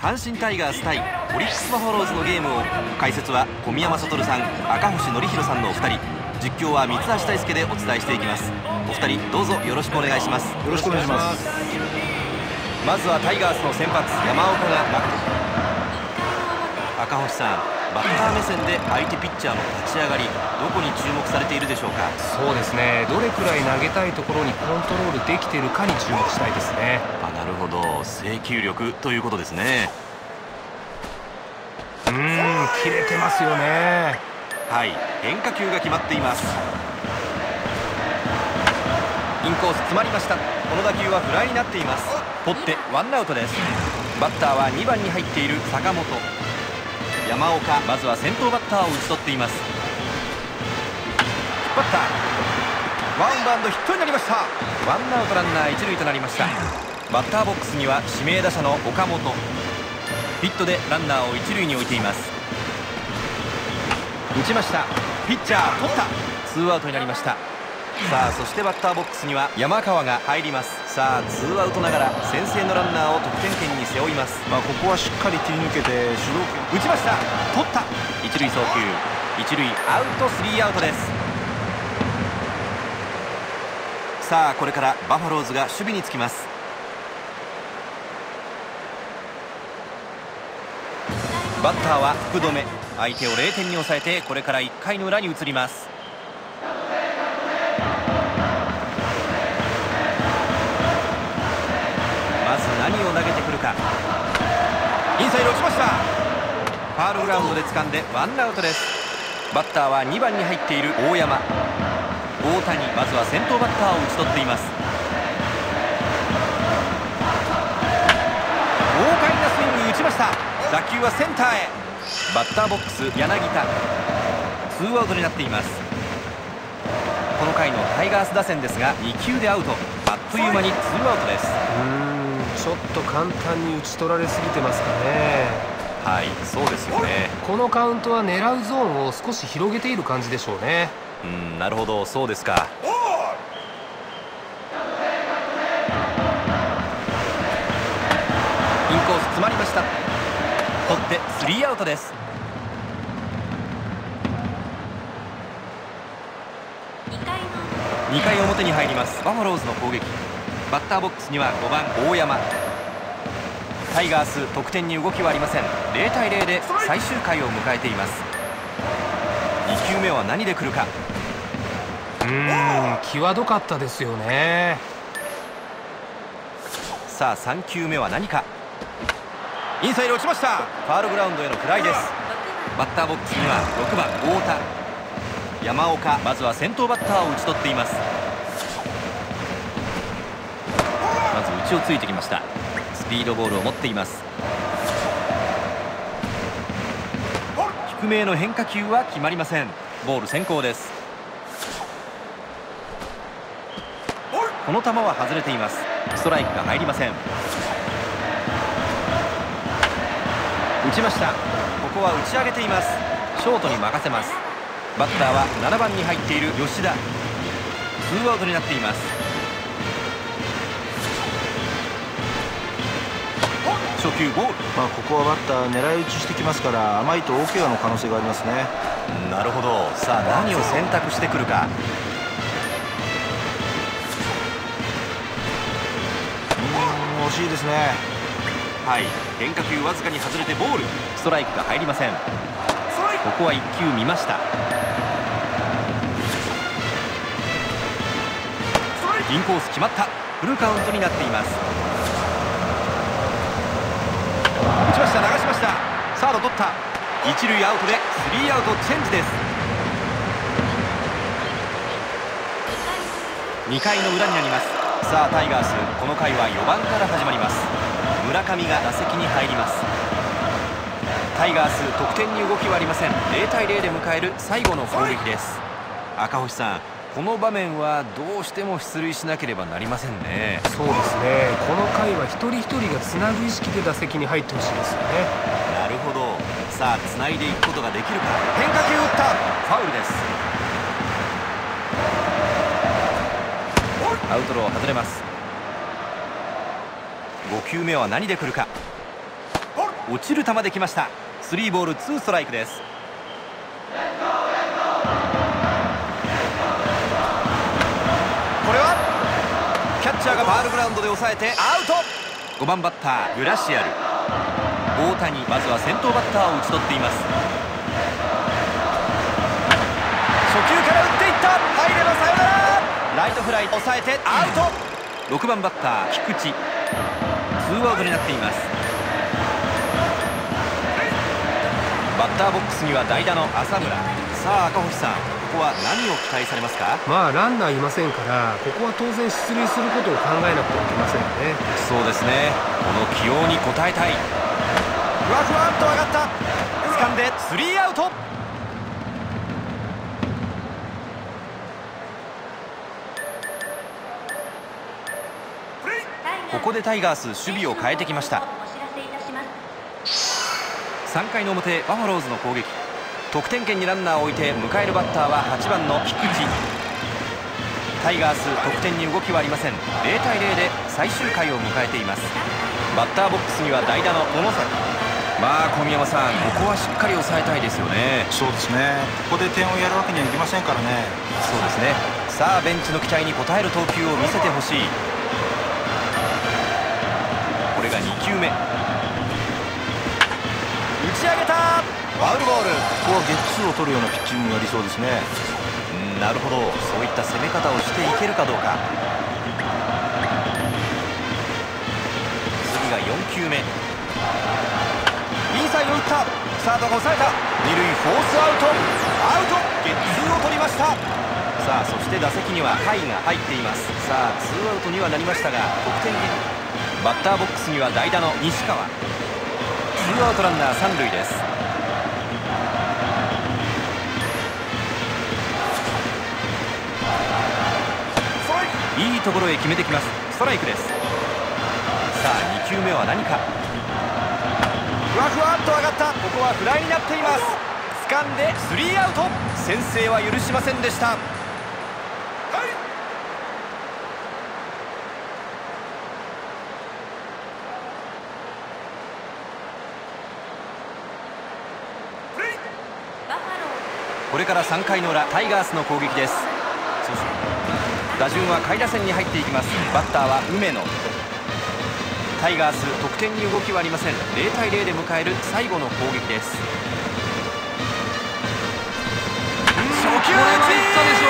阪神タイガース対オリックスバファローズのゲームを解説は小宮山悟さん、赤星憲広さんのお二人、実況は三橋大輔でお伝えしていきます。お二人どうぞよろしくお願いします。 よろしくお願いします。 まずはタイガースの先発山岡がマウンド。赤星さん、バッター目線で相手ピッチャーの立ち上がり、どこに注目されているでしょうか。 そうですね、どれくらい投げたいところにコントロールできているかに注目したいですね。 なるほど、制球力ということですね。 切れてますよね。 はい、変化球が決まっています。インコース詰まりました。この打球はフライになっています。取ってワンアウトです。バッターは2番に入っている坂本。山岡、まずは先頭バッターを打ち取っています。引っ張った、ワンバウンドヒットになりました。ワンアウトランナー一塁となりました。バッターボックスには指名打者の岡本。ヒットでランナーを一塁に置いています。打ちました。ピッチャー取った。ツーアウトになりました。さあ、そしてバッターボックスには山川が入ります。さあ、ツーアウトながら先制のランナーを得点圏に背負います。 ここはしっかり切り抜けて主導権打ちました。取った。一塁送球、一塁アウト、スリーアウトです。さあ、これからバファローズが守備につきます。バッターは福留。相手を0点に抑えて、これから1回の裏に移ります。まず何を投げてくるか。インサイド落ちました。ファウルグラウンドで掴んでワンアウトです。バッターは2番に入っている大山。大谷、まずは先頭バッターを打ち取っています。豪快なスイング、打ちました。打球はセンターへ。バッターボックス柳田。ツーアウトになっています。この回のタイガース打線ですが2球でアウト。あっという間にツーアウトです。 ちょっと簡単に打ち取られすぎてますかね。 はい、そうですよね。 このカウントは狙うゾーンを少し広げている感じでしょうね。 なるほど、そうですか。インコース詰まりました。取ってスリーアウトです。2回表に入りますバファローズの攻撃。バッターボックスには5番大山。タイガース得点に動きはありません。0対0で最終回を迎えています。2球目は何で来るか。 際どかったですよね。さあ、3球目は何か。インサイド落ちました。ファウルグラウンドへのフライです。バッターボックスには6番太田。山岡、まずは先頭バッターを打ち取っています。まず内をついてきました。スピードボールを持っています。低めへの変化球は決まりません。ボール先行です。この球は外れています。ストライクが入りません。打ちました。ここは打ち上げています。ショートに任せます。バッターは7番に入っている吉田。ツーアウトになっています。初球ボール。 ここはバッター狙い撃ちしてきますから、甘いと大怪我の可能性がありますね。 なるほど。さあ、何を選択してくるか。 惜しいですね。 はい、変化球わずかに外れてボール。ストライクが入りません。ここは1球見ました。インコース決まった。フルカウントになっています。打ちました。流しました。サード取った。一塁アウトでスリーアウトチェンジです。2回の裏になります。さあ、タイガースこの回は4番から始まります。村上が打席に入ります。タイガース得点に動きはありません。0対0で迎える最後の攻撃です。赤星さん、この場面はどうしても出塁しなければなりませんね。 そうですね、この回は一人一人がつなぐ意識で打席に入ってほしいですよね。 なるほど。さあ、つないでいくことができるか。変化球打った。ファウルです。アウトロー外れます。5球目は何で来るか。 落ちる球できました。3ボール2ストライクです。これはキャッチャーがファールグラウンドで抑えてアウト。5番バッターグラシアル。大谷、まずは先頭バッターを打ち取っています。初球から打っていった。入ればサヨナラ。ライトフライ抑えてアウト。6番バッター菊池。2アウトになっています。バッターボックスには代打の浅村。さあ赤星さん、ここは何を期待されますか？ まあランナーいませんから、ここは当然出塁することを考えなくてはいけませんよね。 そうですね、この起用に応えたい。ふわふわっと上がった。掴んで3アウト。ここでタイガース守備を変えてきました。3回の表バファローズの攻撃。得点圏にランナーを置いて迎えるバッターは8番の菊池。タイガース得点に動きはありません。0対0で最終回を迎えています。バッターボックスには代打の小野崎。まあ小宮山さん、ここはしっかり抑えたいですよね。 そうですね、ここで点をやるわけにはいきませんからね。 そうですね。さあベンチの期待に応える投球を見せてほしい。これが2球目。打ち上げた。ファウルボール。 ここはゲッツーを取るようなピッチングになりそうですね。 なるほど、そういった攻め方をしていけるかどうか。次が4球目。インサイド打った。サードが抑えた。二塁フォースアウト。アウト。ゲッツーを取りました。さあそして打席には甲斐が入っています。さあツーアウトにはなりましたが得点圏。バッターボックスには代打の西川。ツーアウトランナー3塁です。いいところへ決めてきます。ストライクです。さあ2球目は何か。ふわふわっと上がった。ここはフライになっています。掴んで3アウト。先制は許しませんでした。これから3回の裏タイガースの攻撃です。そして打順は下位打線に入っていきます。バッターは梅野。タイガース得点に動きはありません。0対0で迎える最後の攻撃です。初球打ち。